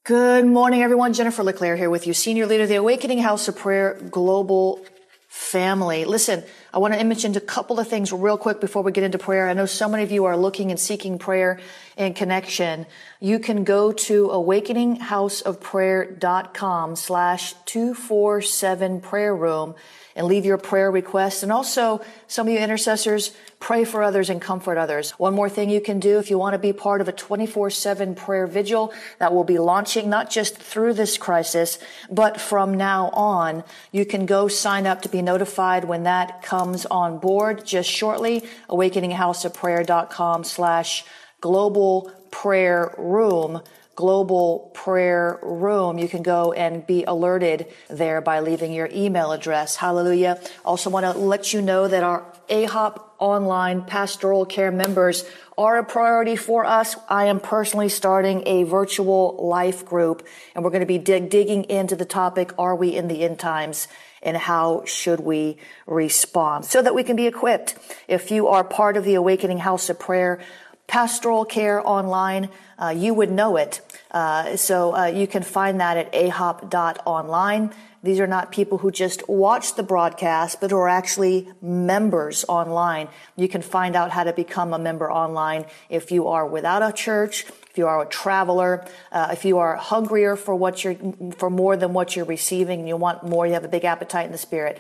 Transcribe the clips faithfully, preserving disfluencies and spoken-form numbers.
Good morning, everyone. Jennifer LeClaire here with you, Senior Leader of the Awakening House of Prayer Global Family. Listen, I want to mention a couple of things real quick before we get into prayer. I know so many of you are looking and seeking prayer and connection. You can go to awakening house of prayer dot com slash two four seven prayer room and leave your prayer requests. And also, some of you intercessors, pray for others and comfort others. One more thing you can do if you want to be part of a twenty-four seven prayer vigil that will be launching not just through this crisis, but from now on. You can go sign up to be notified when that comes on board just shortly. awakening house of prayer dot com slash global prayer room. Global Prayer Room. You can go and be alerted there by leaving your email address. Hallelujah. Also want to let you know that our A H O P online pastoral care members are a priority for us. I am personally starting a virtual life group, and we're going to be dig- digging into the topic, are we in the end times? And how should we respond so that we can be equipped? If you are part of the Awakening House of Prayer Pastoral Care Online, uh, you would know it. Uh, so uh, you can find that at a h o p dot online. These are not people who just watch the broadcast, but who are actually members online. You can find out how to become a member online if you are without a church, if you are a traveler, uh, if you are hungrier for what you're, for more than what you're receiving, and you want more, you have a big appetite in the spirit.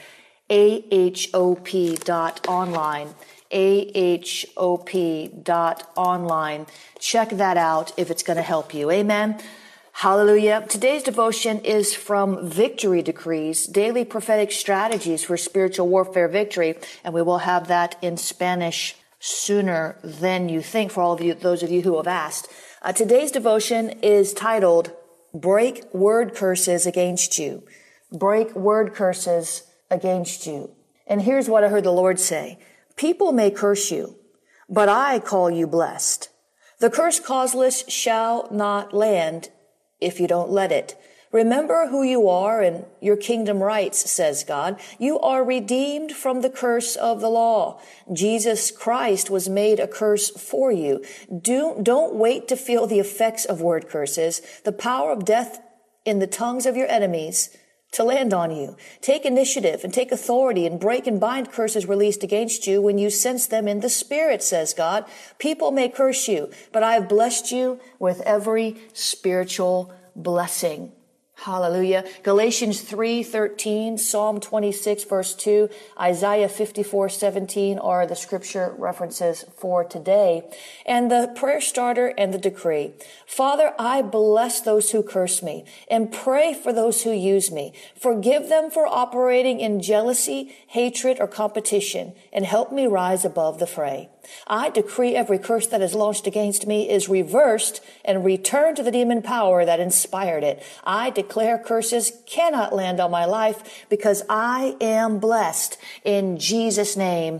A H O P dot online. A H O P dot online. Check that out if it's going to help you. Amen. Hallelujah. Today's devotion is from Victory Decrees, Daily Prophetic Strategies for Spiritual Warfare Victory, and we will have that in Spanish sooner than you think for all of you, those of you who have asked. Uh, today's devotion is titled, Break Word Curses Against You. Break Word Curses Against You. And here's what I heard the Lord say. People may curse you, but I call you blessed. The curse causeless shall not land if you don't let it. Remember who you are and your kingdom rights, says God. You are redeemed from the curse of the law. Jesus Christ was made a curse for you. Do, don't wait to feel the effects of word curses, the power of death in the tongues of your enemies, to land on you. Take initiative and take authority and break and bind curses released against you when you sense them in the Spirit, says God. People may curse you, but I have blessed you with every spiritual blessing. Hallelujah. Galatians three thirteen, Psalm twenty-six verse two, Isaiah fifty-four seventeen are the scripture references for today. And the prayer starter and the decree. Father, I bless those who curse me and pray for those who use me. Forgive them for operating in jealousy, hatred, or competition, and help me rise above the fray. I decree every curse that is launched against me is reversed and returned to the demon power that inspired it. I declare curses cannot land on my life because I am blessed. In Jesus' name,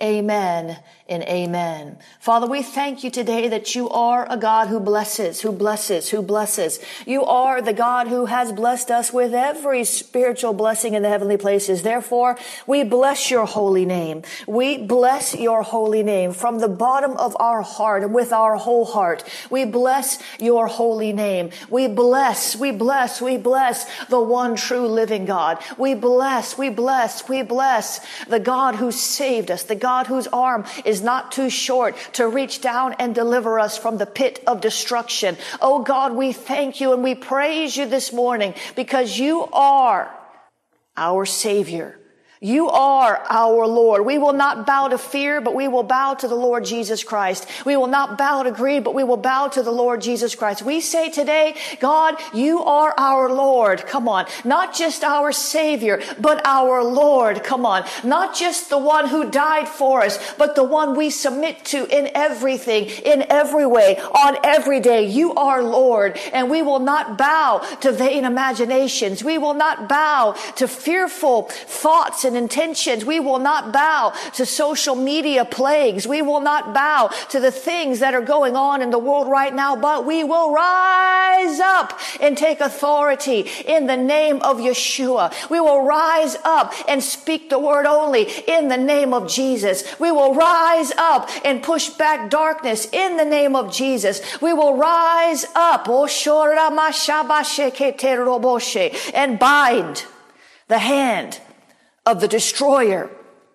amen and amen. Father, we thank you today that you are a God who blesses, who blesses, who blesses. You are the God who has blessed us with every spiritual blessing in the heavenly places. Therefore, we bless your holy name. We bless your holy name from the bottom of our heart and with our whole heart. We bless your holy name. We bless, we bless, we bless the one true living God. We bless, we bless, we bless the God who saved us, the God whose arm is not too short to reach down and deliver us from the pit of destruction. Oh God, we thank you and we praise you this morning because you are our Savior. You are our Lord. We will not bow to fear, but we will bow to the Lord Jesus Christ. We will not bow to greed, but we will bow to the Lord Jesus Christ. We say today, God, you are our Lord. Come on. Not just our Savior, but our Lord. Come on. Not just the one who died for us, but the one we submit to in everything, in every way, on every day. You are Lord, and we will not bow to vain imaginations. We will not bow to fearful thoughts and intentions. We will not bow to social media plagues. We will not bow to the things that are going on in the world right now, but we will rise up and take authority in the name of Yeshua. We will rise up and speak the word only in the name of Jesus. We will rise up and push back darkness in the name of Jesus. We will rise up and bind the hand of the destroyer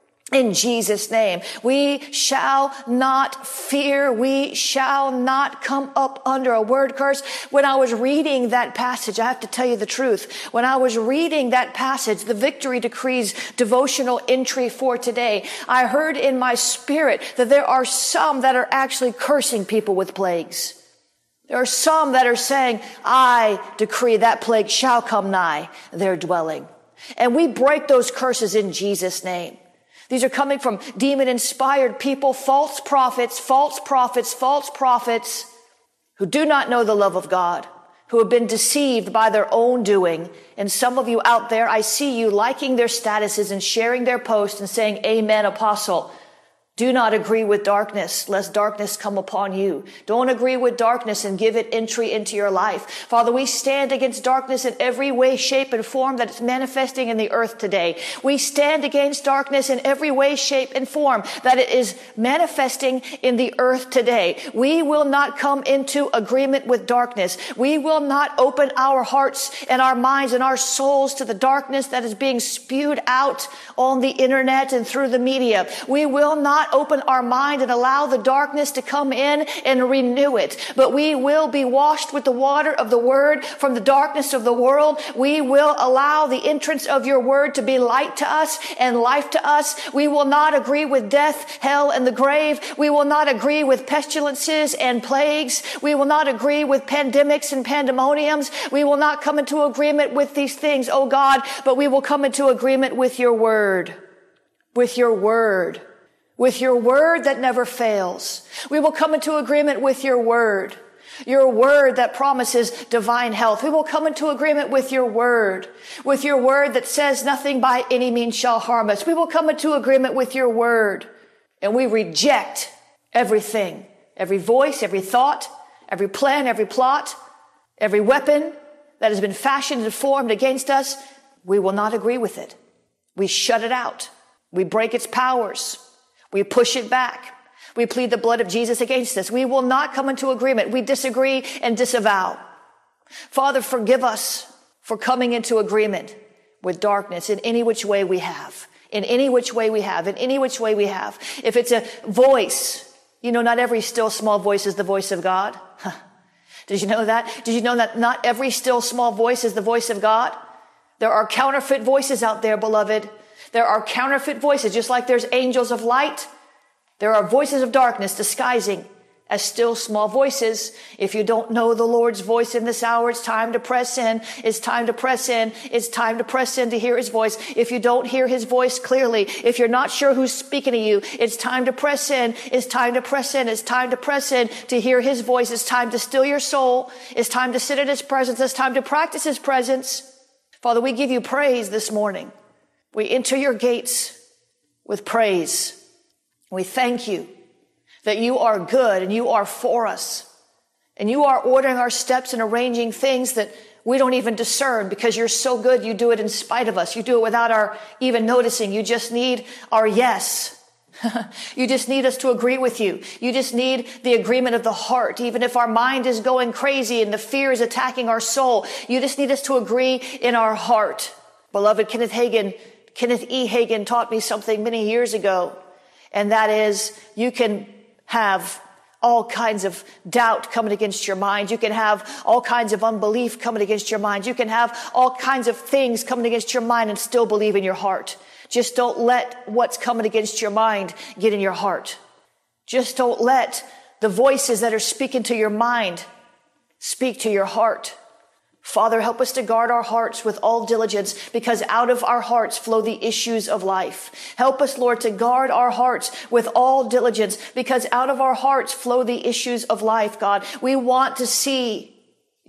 in Jesus' name. We shall not fear. We shall not come up under a word curse. When I was reading that passage, I have to tell you the truth. When I was reading that passage, the Victory Decrees devotional entry for today, I heard in my spirit that there are some that are actually cursing people with plagues. There are some that are saying, I decree that plague shall come nigh their dwelling. And we break those curses in Jesus' name. These are coming from demon-inspired people, false prophets, false prophets, false prophets who do not know the love of God, who have been deceived by their own doing. And some of you out there, I see you liking their statuses and sharing their posts and saying, Amen, Apostle. Do not agree with darkness, lest darkness come upon you. Don't agree with darkness and give it entry into your life. Father, we stand against darkness in every way, shape, and form that it's manifesting in the earth today. We stand against darkness in every way, shape, and form that it is manifesting in the earth today. We will not come into agreement with darkness. We will not open our hearts and our minds and our souls to the darkness that is being spewed out on the internet and through the media. We will not open our mind and allow the darkness to come in and renew it. But we will be washed with the water of the word from the darkness of the world. We will allow the entrance of your word to be light to us and life to us. We will not agree with death, hell, and the grave. We will not agree with pestilences and plagues. We will not agree with pandemics and pandemoniums. We will not come into agreement with these things, oh God, but we will come into agreement with your word, with your word. With your word that never fails. We will come into agreement with your word. Your word that promises divine health. We will come into agreement with your word. With your word that says nothing by any means shall harm us. We will come into agreement with your word. And we reject everything. Every voice, every thought, every plan, every plot, every weapon that has been fashioned and formed against us. We will not agree with it. We shut it out. We break its powers. We push it back. We plead the blood of Jesus against this. We will not come into agreement. We disagree and disavow. Father, forgive us for coming into agreement with darkness in any which way we have. In any which way we have. In any which way we have. If it's a voice, you know, not every still small voice is the voice of God. Did you know that? Did you know that not every still small voice is the voice of God? There are counterfeit voices out there, beloved. There are counterfeit voices, just like there's angels of light. There are voices of darkness disguising as still small voices. If you don't know the Lord's voice in this hour, it's time to press in. It's time to press in. It's time to press in to hear his voice. If you don't hear his voice clearly, if you're not sure who's speaking to you, it's time to press in. It's time to press in. It's time to press in to hear his voice. It's time to still your soul. It's time to sit in his presence. It's time to practice his presence. Father, we give you praise this morning. We enter your gates with praise. We thank you that you are good and you are for us. And you are ordering our steps and arranging things that we don't even discern because you're so good. You do it in spite of us. You do it without our even noticing. You just need our yes. You just need us to agree with you. You just need the agreement of the heart. Even if our mind is going crazy and the fear is attacking our soul, you just need us to agree in our heart. Beloved, Kenneth Hagin Kenneth E. Hagin taught me something many years ago, and that is you can have all kinds of doubt coming against your mind. You can have all kinds of unbelief coming against your mind. You can have all kinds of things coming against your mind and still believe in your heart. Just don't let what's coming against your mind get in your heart. Just don't let the voices that are speaking to your mind speak to your heart. Father, help us to guard our hearts with all diligence because out of our hearts flow the issues of life. Help us, Lord, to guard our hearts with all diligence because out of our hearts flow the issues of life, God. We want to see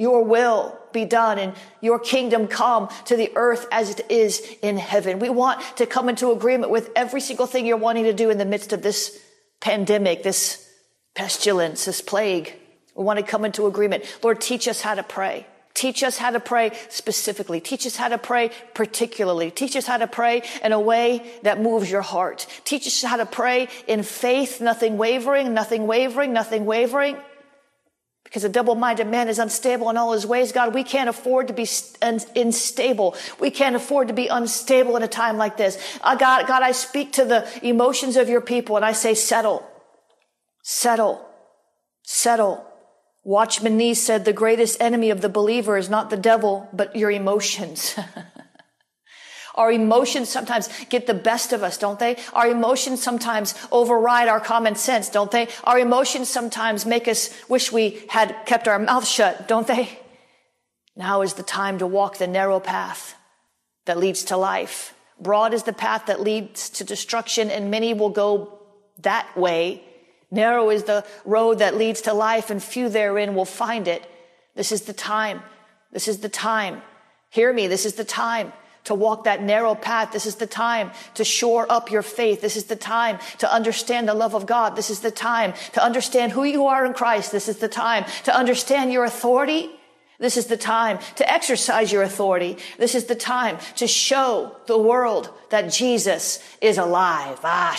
Your will be done and your kingdom come to the earth as it is in heaven. We want to come into agreement with every single thing you're wanting to do in the midst of this pandemic, this pestilence, this plague. We want to come into agreement. Lord, teach us how to pray. Teach us how to pray specifically. Teach us how to pray particularly. Teach us how to pray in a way that moves your heart. Teach us how to pray in faith, nothing wavering, nothing wavering, nothing wavering. Because a double-minded man is unstable in all his ways. God, we can't afford to be unstable. We can't afford to be unstable in a time like this. Uh, God, God, I speak to the emotions of your people and I say, settle, settle, settle. Watchman Nee said the greatest enemy of the believer is not the devil, but your emotions. Our emotions sometimes get the best of us, don't they? Our emotions sometimes override our common sense, don't they? Our emotions sometimes make us wish we had kept our mouth shut, don't they? Now is the time to walk the narrow path that leads to life. Broad is the path that leads to destruction, and many will go that way. Narrow is the road that leads to life, and few therein will find it. This is the time. This is the time. Hear me. This is the time to walk that narrow path. This is the time to shore up your faith. This is the time to understand the love of God. This is the time to understand who you are in Christ. This is the time to understand your authority. This is the time to exercise your authority. This is the time to show the world that Jesus is alive. Ah,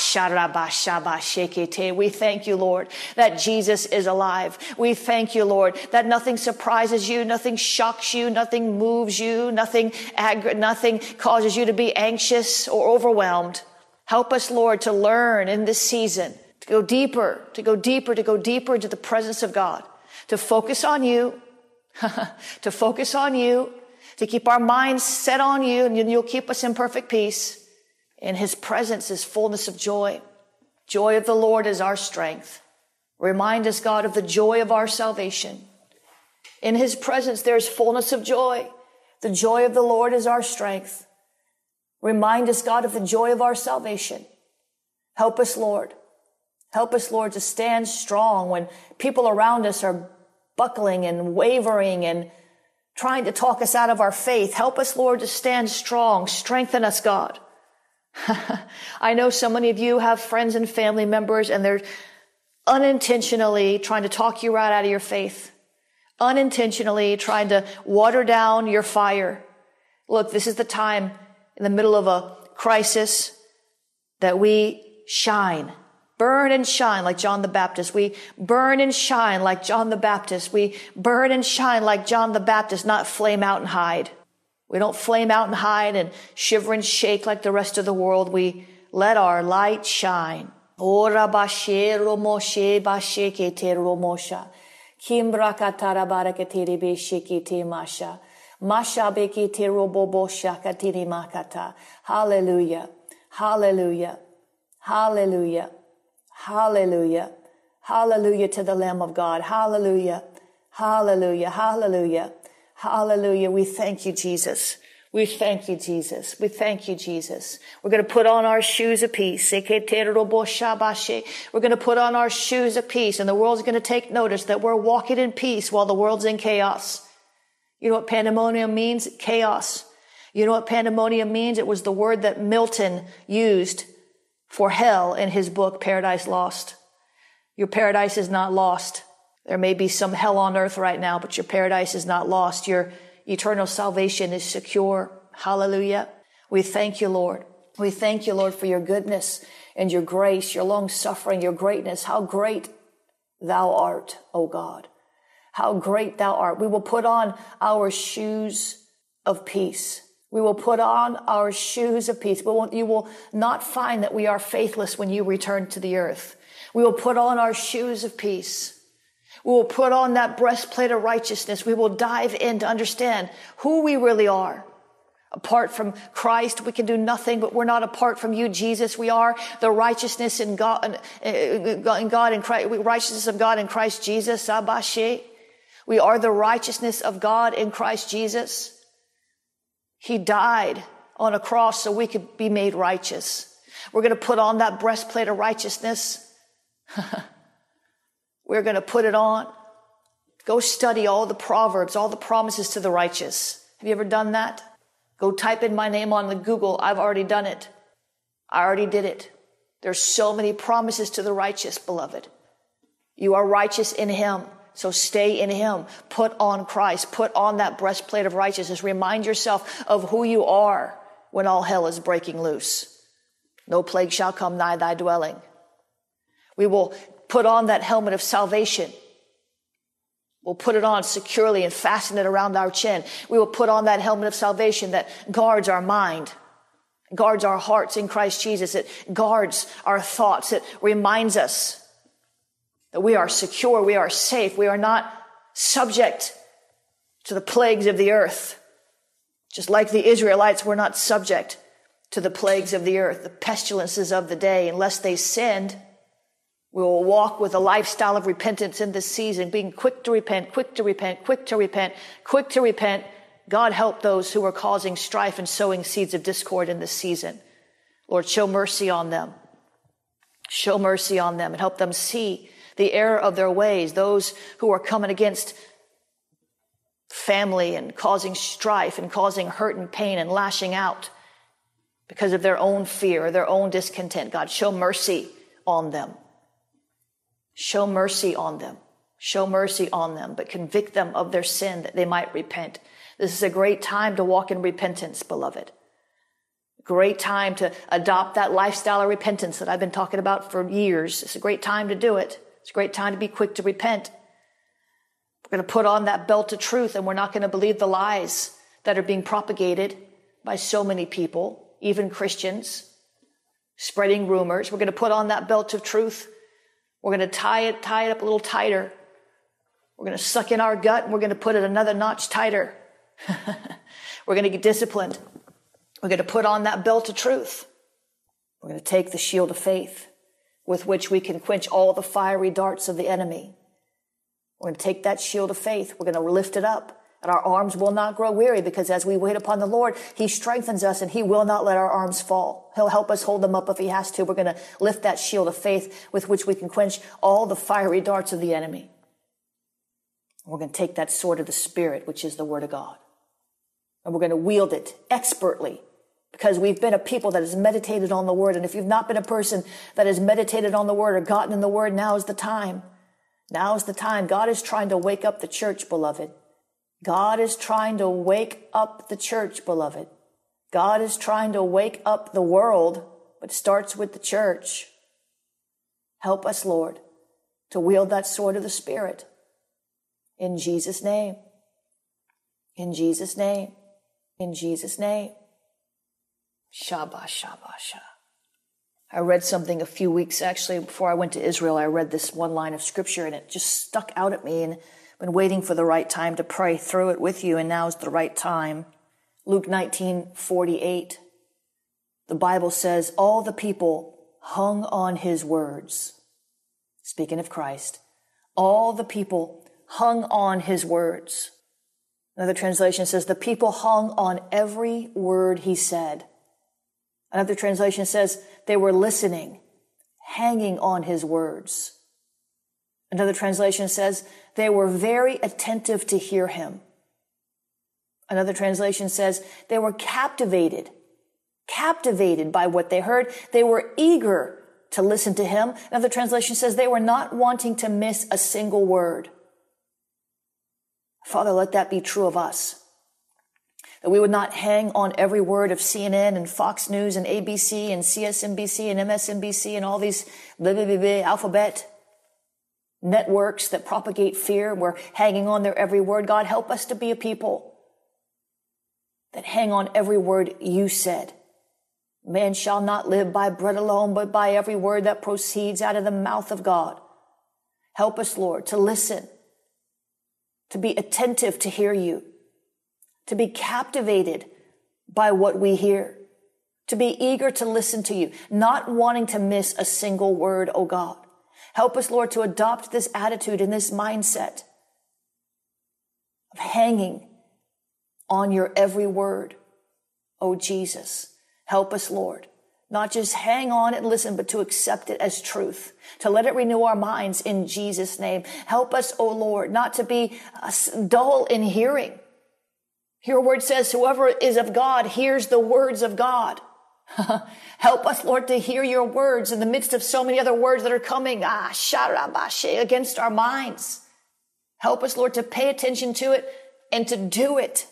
we thank you, Lord, that Jesus is alive. We thank you, Lord, that nothing surprises you, nothing shocks you, nothing moves you, nothing, aggra- nothing causes you to be anxious or overwhelmed. Help us, Lord, to learn in this season, to go deeper, to go deeper, to go deeper into the presence of God, to focus on you, to focus on you, to keep our minds set on you, and you'll keep us in perfect peace. In his presence is fullness of joy. Joy of the Lord is our strength. Remind us, God, of the joy of our salvation. In his presence there's fullness of joy. The joy of the Lord is our strength. Remind us, God, of the joy of our salvation. Help us, Lord. Help us, Lord, to stand strong when people around us are buckling and wavering and trying to talk us out of our faith. Help us, Lord, to stand strong. Strengthen us, God. I know so many of you have friends and family members, and they're unintentionally trying to talk you right out of your faith, unintentionally trying to water down your fire. Look, this is the time in the middle of a crisis that we shine. Burn and shine like John the Baptist. We burn and shine like John the Baptist. We burn and shine like John the Baptist, not flame out and hide. We don't flame out and hide and shiver and shake like the rest of the world. We let our light shine. Ora bashe romoshe bashe kete romosha. Kimbra katara barakatiri beshiki te masha. Masha bekete robobosha katiri makata. Hallelujah. Hallelujah. Hallelujah. Hallelujah. Hallelujah to the Lamb of God. Hallelujah. Hallelujah. Hallelujah. Hallelujah. We thank you, Jesus. We thank you, Jesus. We thank you, Jesus. We're going to put on our shoes of peace. We're going to put on our shoes of peace, and the world's going to take notice that we're walking in peace while the world's in chaos. You know what pandemonium means? Chaos. You know what pandemonium means? It was the word that Milton used for hell in his book, Paradise Lost. Your paradise is not lost. There may be some hell on earth right now, but your paradise is not lost. Your eternal salvation is secure. Hallelujah. We thank you, Lord. We thank you, Lord, for your goodness and your grace, your long suffering, your greatness. How great thou art, O God. How great thou art. We will put on our shoes of peace. We will put on our shoes of peace. We won't, you will not find that we are faithless when you return to the earth. We will put on our shoes of peace. We will put on that breastplate of righteousness. We will dive in to understand who we really are. Apart from Christ, we can do nothing, but we're not apart from you, Jesus. We are the righteousness in God, in God, in Christ, righteousness of God in Christ Jesus. We are the righteousness of God in Christ Jesus. He died on a cross so we could be made righteous. We're going to put on that breastplate of righteousness. We're going to put it on. Go study all the Proverbs, all the promises to the righteous. Have you ever done that? Go type in my name on the Google. I've already done it. I already did it. There's so many promises to the righteous, beloved. You are righteous in him. So stay in him. Put on Christ. Put on that breastplate of righteousness. Remind yourself of who you are when all hell is breaking loose. No plague shall come nigh thy dwelling. We will put on that helmet of salvation. We'll put it on securely and fasten it around our chin. We will put on that helmet of salvation that guards our mind, guards our hearts in Christ Jesus. It guards our thoughts. It reminds us that we are secure, we are safe, we are not subject to the plagues of the earth. Just like the Israelites were not subject to the plagues of the earth, the pestilences of the day, unless they sinned. We will walk with a lifestyle of repentance in this season, being quick to repent, quick to repent, quick to repent, quick to repent. God help those who are causing strife and sowing seeds of discord in this season. Lord, show mercy on them. Show mercy on them and help them see the error of their ways. Those who are coming against family and causing strife and causing hurt and pain and lashing out because of their own fear or their own discontent. God, show mercy on them. Show mercy on them. Show mercy on them, but convict them of their sin that they might repent. This is a great time to walk in repentance, beloved. Great time to adopt that lifestyle of repentance that I've been talking about for years. It's a great time to do it. It's a great time to be quick to repent. We're going to put on that belt of truth, and we're not going to believe the lies that are being propagated by so many people, even Christians, spreading rumors. We're going to put on that belt of truth. We're going to tie it, tie it up a little tighter. We're going to suck in our gut, and we're going to put it another notch tighter. We're going to get disciplined. We're going to put on that belt of truth. We're going to take the shield of faith with which we can quench all the fiery darts of the enemy. We're going to take that shield of faith. We're going to lift it up, and our arms will not grow weary, because as we wait upon the Lord, he strengthens us, and he will not let our arms fall. He'll help us hold them up if he has to. We're going to lift that shield of faith with which we can quench all the fiery darts of the enemy. We're going to take that sword of the Spirit, which is the Word of God, and we're going to wield it expertly, because we've been a people that has meditated on the Word. And if you've not been a person that has meditated on the Word or gotten in the Word, now is the time. Now is the time. God is trying to wake up the church, beloved. God is trying to wake up the church, beloved. God is trying to wake up the world, but it starts with the church. Help us, Lord, to wield that sword of the Spirit. In Jesus' name. In Jesus' name. In Jesus' name. Shabbat, Shabbat, Shabbat. I read something a few weeks, actually, before I went to Israel. I read this one line of scripture, and it just stuck out at me, and I've been waiting for the right time to pray through it with you, and now is the right time. Luke nineteen forty-eight. The Bible says, all the people hung on his words. Speaking of Christ, all the people hung on his words. Another translation says, the people hung on every word he said. Another translation says, they were listening, hanging on his words. Another translation says, they were very attentive to hear him. Another translation says, they were captivated, captivated by what they heard. They were eager to listen to him. Another translation says, they were not wanting to miss a single word. Father, let that be true of us. That we would not hang on every word of C N N and Fox News and A B C and C S N B C and M S N B C and all these blah, blah, blah, blah, alphabet networks that propagate fear. We're hanging on their every word. God, help us to be a people that hang on every word you said. Man shall not live by bread alone, but by every word that proceeds out of the mouth of God. Help us, Lord, to listen, to be attentive to hear you, to be captivated by what we hear, to be eager to listen to you, not wanting to miss a single word, oh God. Help us, Lord, to adopt this attitude and this mindset of hanging on your every word, oh Jesus. Help us, Lord, Not just hang on and listen, but to accept it as truth, to let it renew our minds in Jesus' name. Help us, O Lord, not to be dull in hearing. Your word says, whoever is of God hears the words of God. Help us, Lord, to hear your words in the midst of so many other words that are coming ah, sharabashe, against our minds. Help us, Lord, to pay attention to it and to do it.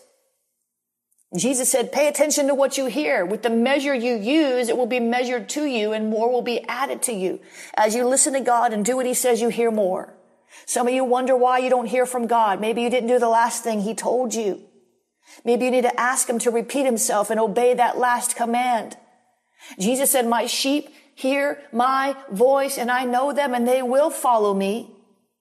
Jesus said, pay attention to what you hear. With the measure you use, it will be measured to you and more will be added to you. As you listen to God and do what he says, you hear more. Some of you wonder why you don't hear from God. Maybe you didn't do the last thing he told you. Maybe you need to ask him to repeat himself and obey that last command. Jesus said, my sheep hear my voice and I know them and they will follow me.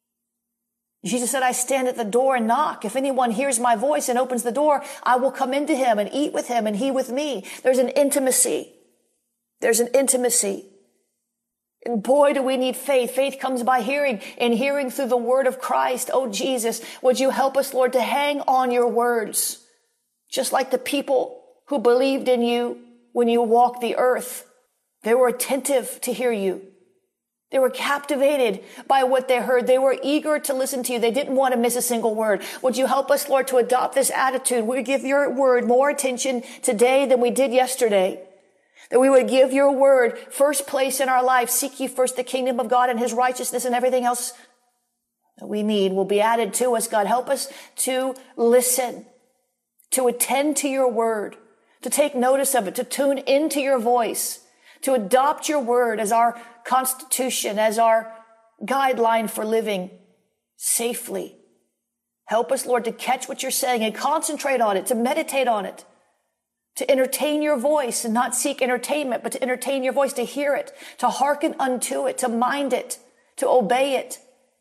Jesus said, I stand at the door and knock. If anyone hears my voice and opens the door, I will come into him and eat with him and he with me. There's an intimacy. There's an intimacy. And boy, do we need faith. Faith comes by hearing and hearing through the word of Christ. Oh, Jesus, would you help us, Lord, to hang on your words, just like the people who believed in you when you walked the earth. They were attentive to hear you. They were captivated by what they heard. They were eager to listen to you. They didn't want to miss a single word. Would you help us, Lord, to adopt this attitude? We give your word more attention today than we did yesterday. That we would give your word first place in our life. Seek ye first the kingdom of God and his righteousness, and everything else that we need will be added to us. God, help us to listen, to attend to your word, to take notice of it, to tune into your voice, to adopt your word as our constitution, as our guideline for living safely. Help us, Lord, to catch what you're saying and concentrate on it, to meditate on it, to entertain your voice and not seek entertainment, but to entertain your voice, to hear it, to hearken unto it, to mind it, to obey it.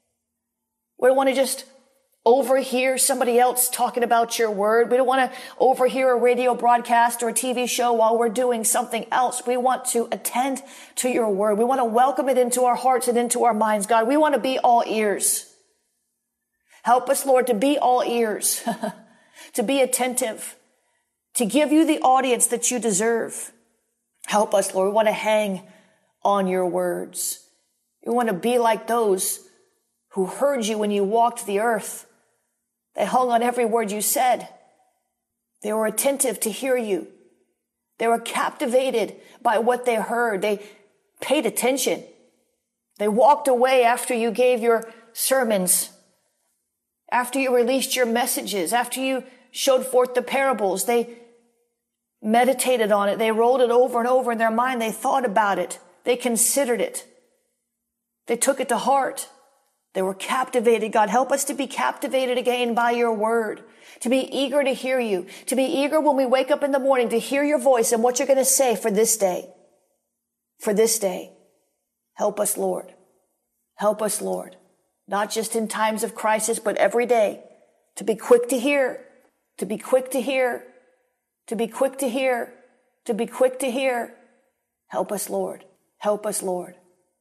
We don't want to just overhear somebody else talking about your word. We don't want to overhear a radio broadcast or a T V show while we're doing something else. We want to attend to your word. We want to welcome it into our hearts and into our minds, God. We want to be all ears. Help us, Lord, to be all ears, to be attentive, to give you the audience that you deserve. Help us, Lord. We want to hang on your words. We want to be like those who heard you when you walked the earth. They hung on every word you said. They were attentive to hear you. They were captivated by what they heard. They paid attention. They walked away after you gave your sermons, after you released your messages, after you showed forth the parables. They meditated on it. They rolled it over and over in their mind. They thought about it. They considered it. They took it to heart. They were captivated. God, help us to be captivated again by your word, to be eager to hear you, to be eager when we wake up in the morning to hear your voice and what you're going to say for this day. For this day. Help us, Lord. Help us, Lord. Not just in times of crisis, but every day to be quick to hear, to be quick to hear, to be quick to hear, to be quick to hear. Help us, Lord. Help us, Lord.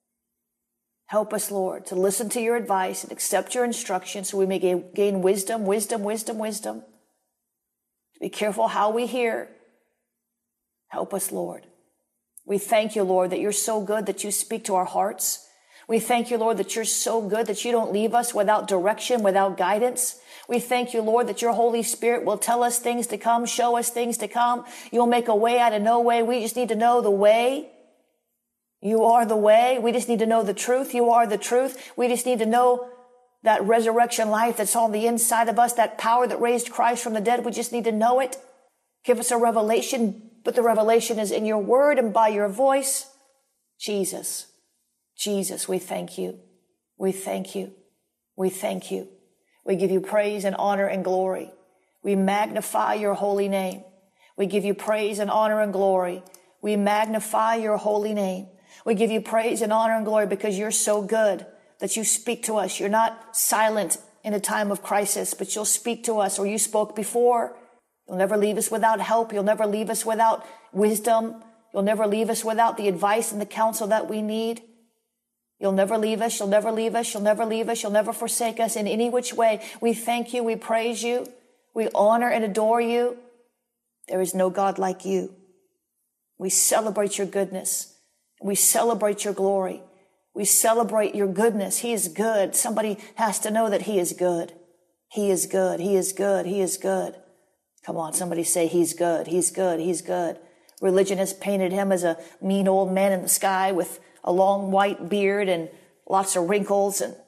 Help us, Lord, to listen to your advice and accept your instruction so we may gain, gain wisdom, wisdom, wisdom, wisdom. To be careful how we hear. Help us, Lord. We thank you, Lord, that you're so good that you speak to our hearts. We thank you, Lord, that you're so good that you don't leave us without direction, without guidance. We thank you, Lord, that your Holy Spirit will tell us things to come, show us things to come. You'll make a way out of no way. We just need to know the way. You are the way. We just need to know the truth. You are the truth. We just need to know that resurrection life that's on the inside of us, that power that raised Christ from the dead. We just need to know it. Give us a revelation, but the revelation is in your word and by your voice. Jesus, Jesus, we thank you. We thank you. We thank you. We give you praise and honor and glory. We magnify your holy name. We give you praise and honor and glory. We magnify your holy name. We give you praise and honor and glory because you're so good that you speak to us. You're not silent in a time of crisis, but you'll speak to us, or you spoke before. You'll never leave us without help. You'll never leave us without wisdom. You'll never leave us without the advice and the counsel that we need. You'll never leave us. You'll never leave us. You'll never leave us. You'll never forsake us in any which way. We thank you. We praise you. We honor and adore you. There is no God like you. We celebrate your goodness. We celebrate your glory. We celebrate your goodness. He is good. Somebody has to know that he is good. He is good. He is good. He is good. Come on, somebody say he's good. He's good. He's good. Religion has painted him as a mean old man in the sky with a long white beard and lots of wrinkles. And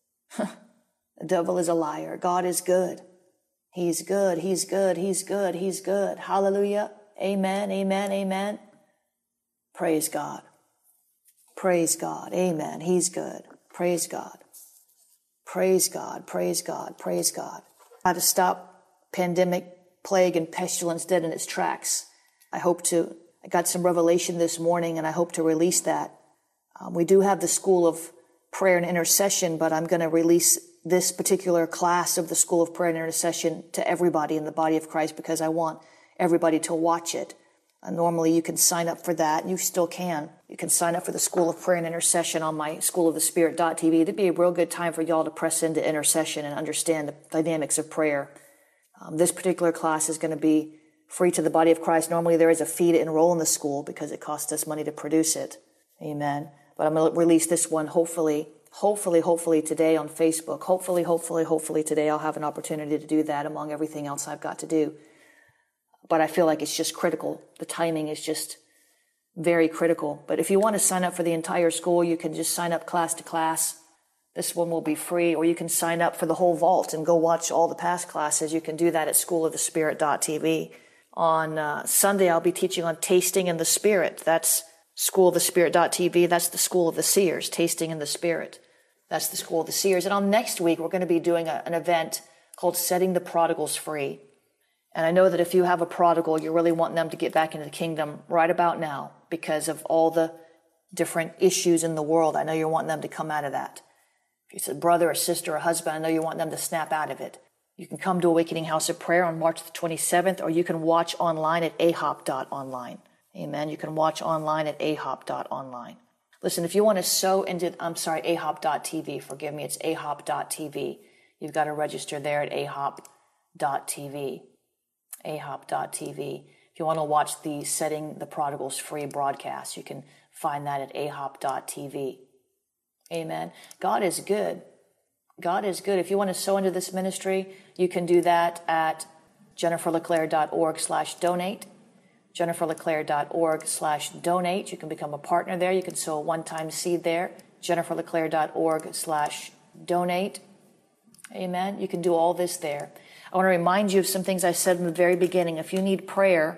the devil is a liar. God is good. He's good. He's good. He's good. He's good. Hallelujah. Amen. Amen. Amen. Praise God. Praise God. Amen. He's good. Praise God. Praise God. Praise God. Praise God. How to stop pandemic, plague, and pestilence dead in its tracks. I hope to, I got some revelation this morning, and I hope to release that. Um, we do have the School of Prayer and Intercession, but I'm going to release this particular class of the School of Prayer and Intercession to everybody in the body of Christ because I want everybody to watch it. Uh, normally you can sign up for that. You still can. You can sign up for the School of Prayer and Intercession on my school of the spirit dot t v. It'd be a real good time for y'all to press into intercession and understand the dynamics of prayer. Um, this particular class is going to be free to the body of Christ. Normally there is a fee to enroll in the school because it costs us money to produce it. Amen. But I'm going to release this one hopefully, hopefully, hopefully today on Facebook. Hopefully, hopefully, hopefully today I'll have an opportunity to do that among everything else I've got to do. But I feel like it's just critical. The timing is just very critical. But if you want to sign up for the entire school, you can just sign up class to class. This one will be free, or you can sign up for the whole vault and go watch all the past classes. You can do that at school of the spirit dot t v. On uh, Sunday, I'll be teaching on tasting in the Spirit. That's school of the spirit dot t v. That's the School of the Seers, tasting in the Spirit. That's the School of the Seers. And on next week, we're going to be doing a, an event called Setting the Prodigals Free. And I know that if you have a prodigal, you're really wanting them to get back into the kingdom right about now because of all the different issues in the world. I know you're wanting them to come out of that. If it's a brother, a sister, a husband, I know you want them to snap out of it. You can come to Awakening House of Prayer on March the twenty-seventh, or you can watch online at a hop dot online. Amen. You can watch online at a hop dot online. Listen, if you want to sow into, I'm sorry, a hop dot t v. Forgive me, it's a hop dot t v. You've got to register there at a hop dot t v. a hop dot t v. If you want to watch the Setting the Prodigals Free broadcast, you can find that at a hop dot t v. Amen. God is good. God is good. If you want to sow into this ministry, you can do that at jennifer leclaire dot org slash donate. jennifer leclaire dot org slash donate. You can become a partner there. You can sow a one-time seed there. jennifer leclaire dot org slash donate. Amen. You can do all this there. I want to remind you of some things I said in the very beginning. If you need prayer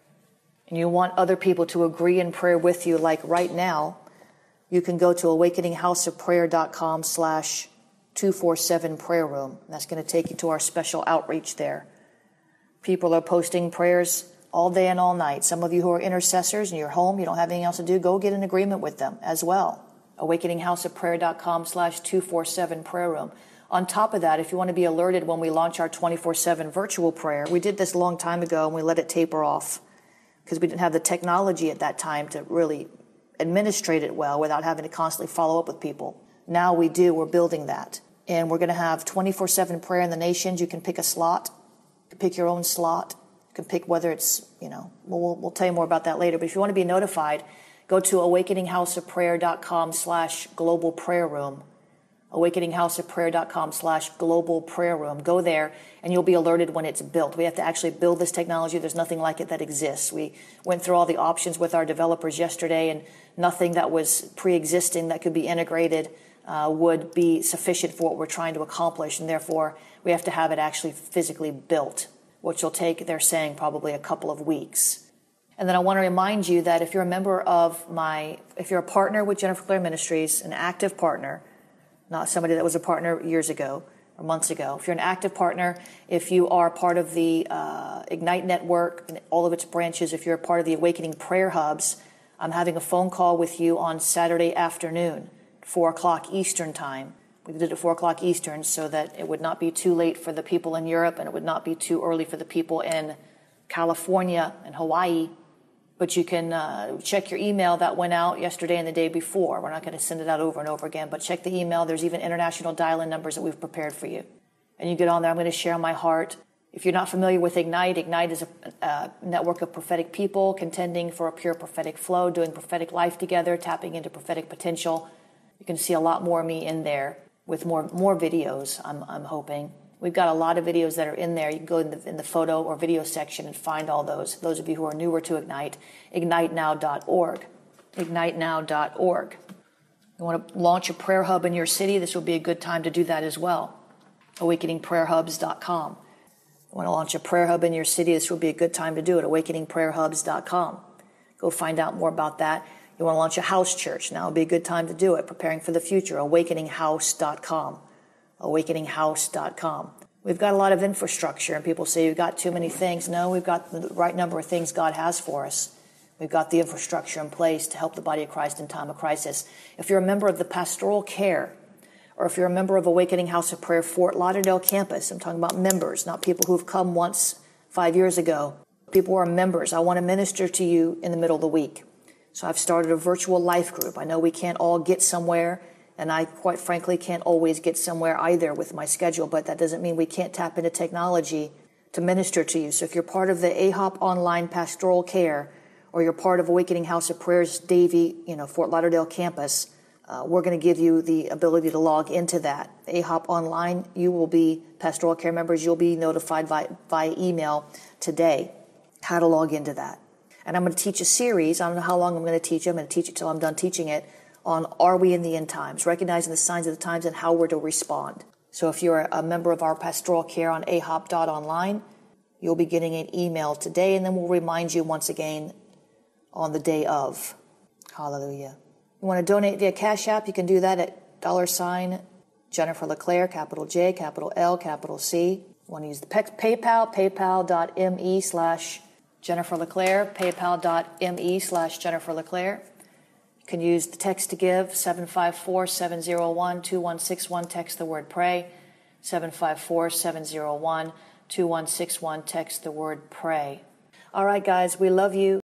and you want other people to agree in prayer with you, like right now, you can go to awakening house of prayer dot com slash two forty-seven prayer room. That's going to take you to our special outreach there. People are posting prayers all day and all night. Some of you who are intercessors and you're home, you don't have anything else to do, go get in agreement with them as well. awakening house of prayer dot com slash two forty-seven prayer room. On top of that, if you want to be alerted when we launch our twenty-four seven virtual prayer, we did this a long time ago and we let it taper off because we didn't have the technology at that time to really administrate it well without having to constantly follow up with people. Now we do. We're building that. And we're going to have twenty-four seven prayer in the nations. You can pick a slot. You can pick your own slot. You can pick whether it's, you know, we'll, we'll tell you more about that later. But if you want to be notified, go to awakening house of prayer dot com slash global prayer room. awakening house of prayer dot com slash global prayer room. Go there and you'll be alerted when it's built. We have to actually build this technology. There's nothing like it that exists. We went through all the options with our developers yesterday, and nothing that was pre-existing that could be integrated uh, would be sufficient for what we're trying to accomplish. And therefore, we have to have it actually physically built, which will take, they're saying, probably a couple of weeks. And then I want to remind you that if you're a member of my, if you're a partner with Jennifer Claire Ministries, an active partner, not somebody that was a partner years ago or months ago. If you're an active partner, if you are part of the uh, Ignite Network and all of its branches, if you're a part of the Awakening Prayer Hubs, I'm having a phone call with you on Saturday afternoon, four o'clock Eastern time. We did it at four o'clock Eastern so that it would not be too late for the people in Europe and it would not be too early for the people in California and Hawaii. But you can uh, check your email that went out yesterday and the day before. We're not going to send it out over and over again, but check the email. There's even international dial-in numbers that we've prepared for you. And you get on there. I'm going to share my heart If you're not familiar with Ignite, Ignite is a, a network of prophetic people contending for a pure prophetic flow, doing prophetic life together, tapping into prophetic potential. You can see a lot more of me in there with more more videos, I'm, I'm hoping. We've got a lot of videos that are in there. You can go in the, in the photo or video section and find all those. Those of you who are newer to Ignite, ignite now dot org. ignite now dot org. You want to launch a prayer hub in your city? This will be a good time to do that as well. awakening prayer hubs dot com. You want to launch a prayer hub in your city? This will be a good time to do it. awakening prayer hubs dot com. Go find out more about that. You want to launch a house church? Now would be a good time to do it. Preparing for the future. awakening house dot com. awakening house dot com. We've got a lot of infrastructure, and people say you've got too many things. No, we've got the right number of things God has for us. We've got the infrastructure in place to help the body of Christ in time of crisis. If you're a member of the pastoral care, or if you're a member of Awakening House of Prayer Fort Lauderdale campus, I'm talking about members, not people who've come once five years ago. People who are members. I want to minister to you in the middle of the week. So I've started a virtual life group. I know we can't all get somewhere, and I, quite frankly, can't always get somewhere either with my schedule, but that doesn't mean we can't tap into technology to minister to you. So if you're part of the A H O P Online Pastoral Care, or you're part of Awakening House of Prayers Davie, you know, Fort Lauderdale campus, uh, we're going to give you the ability to log into that. A H O P Online, you will be, pastoral care members, you'll be notified via, via email today how to log into that. And I'm going to teach a series. I don't know how long I'm going to teach it. I'm going to teach it till I'm done teaching it on Are We in the End Times? Recognizing the signs of the times and how we're to respond. So if you're a member of our pastoral care on A H O P dot online, you'll be getting an email today, and then we'll remind you once again on the day of. Hallelujah. You want to donate via Cash App? You can do that at dollar sign Jennifer LeClaire, capital J, capital L, capital C. You want to use the PayPal, paypal.me slash Jennifer LeClaire, paypal.me slash Jennifer LeClaire. You can use the text to give, seven five four, seven zero one, two one six one, text the word pray, seven five four, seven zero one, two one six one, text the word pray. All right, guys, we love you.